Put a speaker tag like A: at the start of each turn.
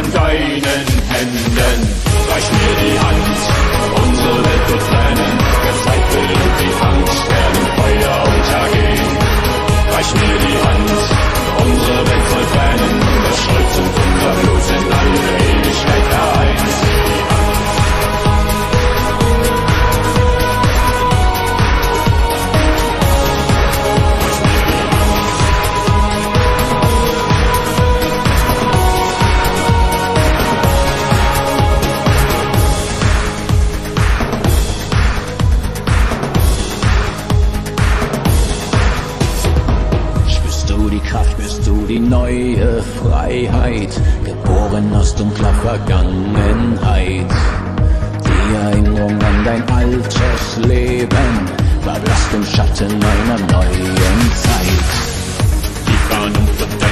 A: von deinen Händen. Reich mir die Hand, unsere Welt wird brennen. Der Zweifel und die Angst werden Feuer untergehen. Reich mir die Hand, unsere Welt soll brennen. Der Stolz und unser Blut sind alle Ewigkeit vereint.
B: Spürst du die neue Freiheit, geboren aus dunkler Vergangenheit. Die Erinnerung an dein altes Leben, verblasst im Schatten einer neuen Zeit.
A: Die Vernunft